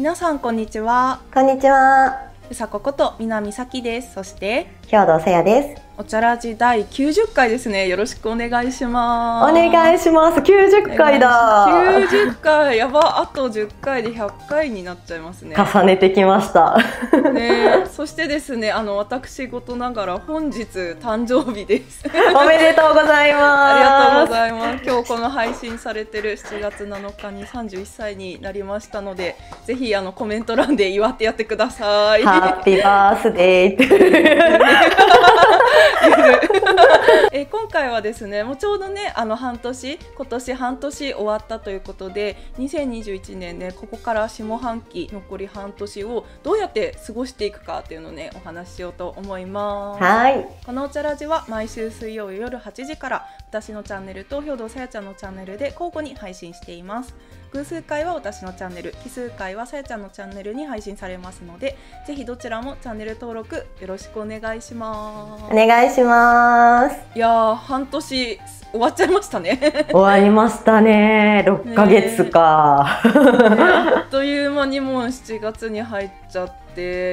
皆さんこんにちは。 こんにちは。 うさここと南咲です。そして兵藤さやです。 おちゃらじ第90回ですね。よろしくお願いします。 お願いします。90回だ。 90回やば。あと10回で100回になっちゃいますね。 重ねてきましたね。そしてですね、私事ながら本日誕生日です。 おめでとうございます。 ありがとうございます。今日この配信されてる7月7日に31歳になりましたので、ぜひコメント欄で祝ってやってください。 ハッピーバースデー今回はですね、もうちょうどね今年半年終わったということで、2021年ね、ここから下半期残り半年をどうやって過ごしていくかっていうのをね、お話ししようと思います。 はい。 このおちゃらじは毎週水曜夜8時から私のチャンネルと兵藤さやちゃんのチャンネルで交互に配信しています。偶数回は私のチャンネル、奇数回はさやちゃんのチャンネルに配信されますので、ぜひどちらもチャンネル登録よろしくお願いします。 お願いします。 いやー、半年終わっちゃいましたね。 終わりましたね。6ヶ月か。 あっという間にもう7月に入っちゃって、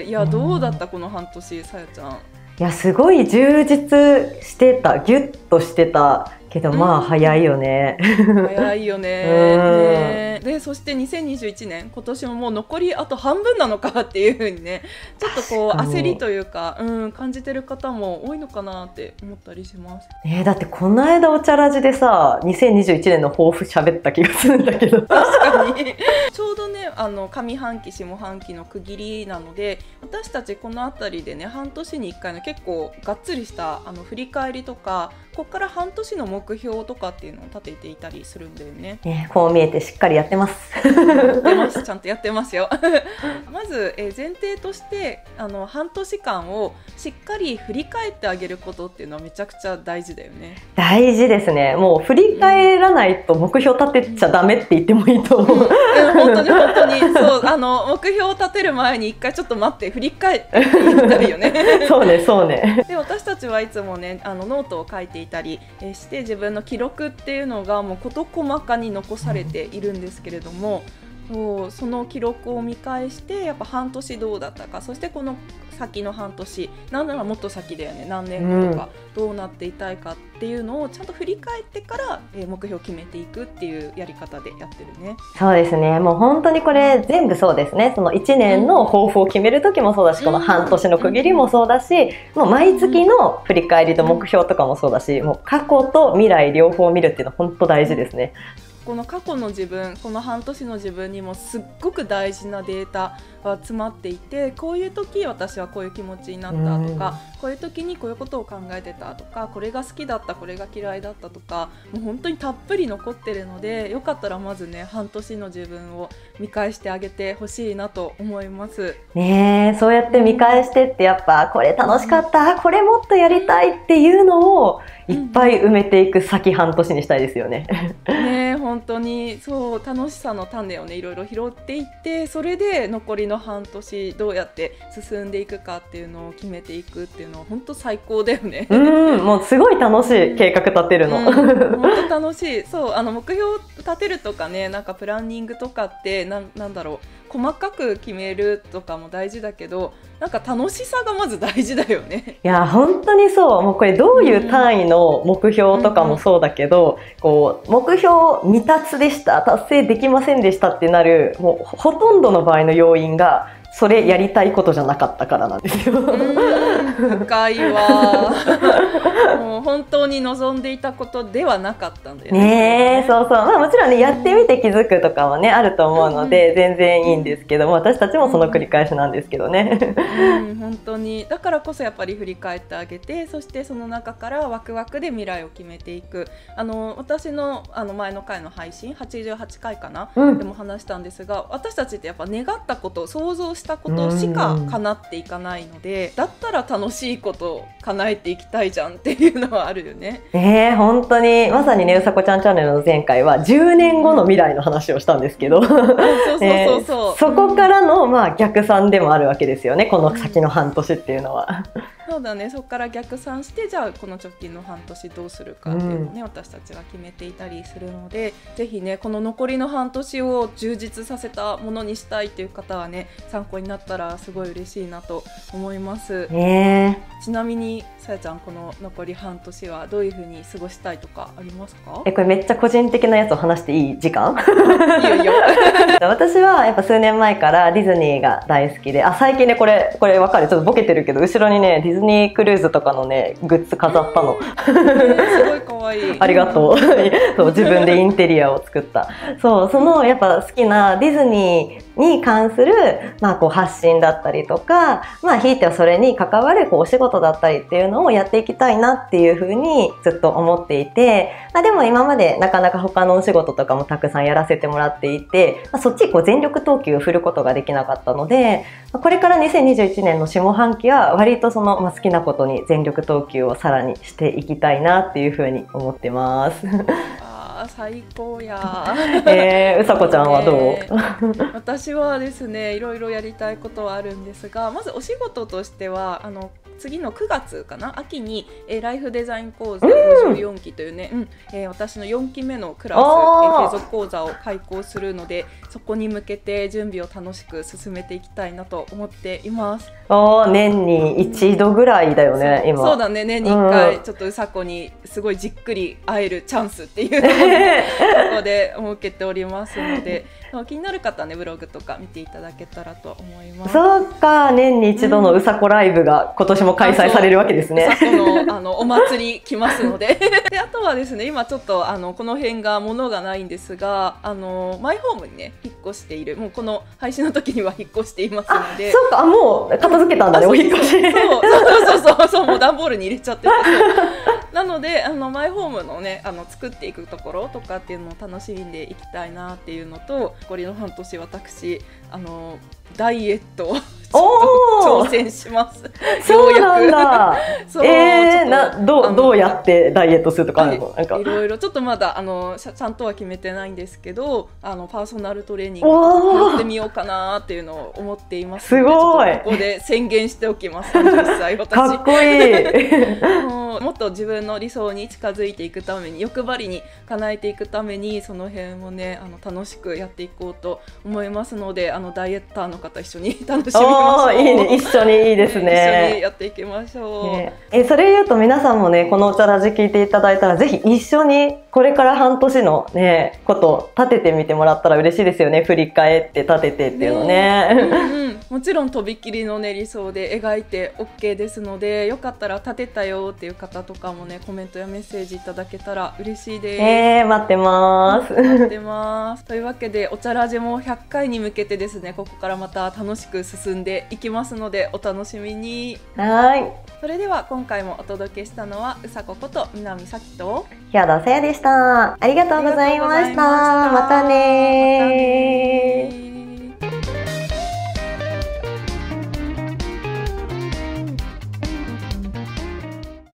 いや、どうだったこの半年、さやちゃん。 いや、すごい充実してた、ギュッとしてたけど、まあ早いよね。 早いよね。で、そして2021年、今年ももう残りあと半分なのかっていう風にね、ちょっとこう焦りというか、感じてる方も多いのかなって思ったりします。 だってこの間おちゃらじでさ、2021年の抱負喋った気がするんだけど。 確かに。ちょうどね、上半期下半期の区切りなので、私たちこの辺りでね、半年に1回の結構がっつりした振り返りとか、ここから半年の目標とかっていうのを立てていたりするんだよね。 こう見えてしっかりやってます。 やってます。ちゃんとやってますよ。まず、前提として半年間をしっかり振り返ってあげることっていうのはめちゃくちゃ大事だよね。 大事ですね。もう振り返らないと目標立てちゃダメって言ってもいいと思う。 本当に本当にそう目標を立てる前に一回ちょっと待って振り返って言いたいよね。 そうねそうね。 で、私たちはいつもねノートを書いていたりして自分の記録っていうのがもう事細かに残されているんですけれども、その記録を見返してやっぱ半年どうだったか、そしてこの先の半年、なんならもっと先だよね、何年後とかどうなっていたいかっていうのをちゃんと振り返ってから目標を決めていくっていうやり方でやってるね。 そうですね。もう本当にこれ全部そうですね。その1年の抱負を決める時もそうだし、この半年の区切りもそうだし、もう毎月の振り返りと目標とかもそうだし、もう過去と未来両方見るっていうのは本当大事ですね。 この過去の自分、この半年の自分にもすっごく大事なデータが詰まっていて、こういう時私はこういう気持ちになったとか、こういう時にこういうことを考えてたとか、これが好きだった、これが嫌いだったとか、もう本当にたっぷり残ってるので、よかったらまずね、半年の自分を見返してあげてほしいなと思いますね。そうやって見返してって、やっぱこれ楽しかった、これもっとやりたいっていうのをいっぱい埋めていく先半年にしたいですよね。 ね、本当にそう楽しさの種をね、いろいろ拾っていって、それで残りの半年どうやって進んでいくかっていうのを決めていくっていうのは本当最高だよね。 もうすごい楽しい、計画立てるの。 本当楽しい。そう目標を立てるとかね、なんかプランニングとかってなんだろう、細かく決めるとかも大事だけど、なんか楽しさがまず大事だよね。 いや本当にそう。もうこれどういう単位の目標とかもそうだけど、こう目標未達でした、達成できませんでしたってなる、もうほとんどの場合の要因がそれやりたいことじゃなかったからなんですよ。 深いわ。もう本当に望んでいたことではなかったんだよね。そうそう。まあもちろんね、やってみて気づくとかもねあると思うので、全然いいんですけども、私たちもその繰り返しなんですけどね。 本当にだからこそやっぱり振り返ってあげて、そしてその中からワクワクで未来を決めていく。私の前の回の配信88回かな、でも話したんですが、私たちってやっぱ願ったこと、想像したことしか叶っていかないので、だったら楽しいことを叶えていきたいじゃんっていうのはあるよね。 本当にまさにね、うさこちゃんチャンネルの前回は10年後の未来の話をしたんですけど、そこからの逆算でもあるわけですよね、この先の半年っていうのは。 そうだね、そこから逆算して、じゃあこの直近の半年どうするかっていうのをね、私たちは決めていたりするので、ぜひねこの残りの半年を充実させたものにしたいっていう方はね、参考になったらすごい嬉しいなと思います。ちなみにさやちゃん、この残り半年はどういう風に過ごしたいとかありますか？ これめっちゃ個人的なやつを話していい時間？ いいよいいよ。 私はやっぱ数年前からディズニーが大好きで、最近ねこれわかる？ちょっとボケてるけど、後ろにねディズニークルーズとかのねグッズ飾ったの。 すごい可愛い。 ありがとう。そう、自分でインテリアを作った。そう、そのやっぱ好きなディズニーに関する、こう発信だったりとか、ひいてはそれに関わるこうお仕事だったりっていうのをやっていきたいなっていうふうにずっと思っていて、でも今までなかなか他のお仕事とかもたくさんやらせてもらっていて、そっちにこう全力投球を振ることができなかったので、これから2021年の下半期は割とその、好きなことに全力投球をさらにしていきたいなっていうふうに思ってます。 最高や。 うさこちゃんはどう？ 私はですね、いろいろやりたいことはあるんですが、まずお仕事としては次の9月かな、秋に、ライフデザイン講座54期というね、私の4期目のクラス、継続講座を開講するので、そこに向けて準備を楽しく進めていきたいなと思っています。 年に一度ぐらいだよね、今。 そうだね、年に1回ちょっとうさこにすごいじっくり会えるチャンスっていうのをここで設けておりますので、気になる方はねブログとか見ていただけたらと思います。 そうか、年に一度のうさこライブが今年も開催されるわけですね。 うさこのお祭り来ますので。で、あとはですね、今ちょっとこの辺が物がないんですが、マイホームにね引っ越している、もうこの配信の時には引っ越していますので。 そうか、もう片付けたんだね、お引っ越し。 そう、もう段ボールに入れちゃってて。なのでマイホームのね作っていくところとかっていうのを楽しんでいきたいなっていうのと、残りの半年私ダイエットを挑戦します。 そうなんだ。どうやってダイエットするとかあるの？なんかいろいろちょっとまだちゃんとは決めてないんですけど、パーソナルトレーニングやってみようかなっていうのを思っていますので、 すごい。 ここで宣言しておきます。30歳私。 かっこいい。 もっと自分の理想に近づいていくために、欲張りに叶えていくために、その辺もね楽しくやっていこうと思いますので、ダイエッターの方一緒に楽しみましょう。 いいね、一緒にいいですね。 一緒にやっていきましょう。それ言うと皆さんもね、このおちゃらじ聞いていただいたら、ぜひ一緒にこれから半年のねこと立ててみてもらったら嬉しいですよね。振り返って立ててっていうのね。 もちろんとびっきりのね理想で描いて OK ですので、よかったら立てたよっていう方とかもねコメントやメッセージいただけたら嬉しいです。 待ってます。 待ってます。というわけでおちゃらじも100回に向けてですね、ここからまた楽しく進んでいきますのでお楽しみに。 はい。 それでは今回もお届けしたのはうさここと南咲と日和田さやでした。ありがとうございました。またねー。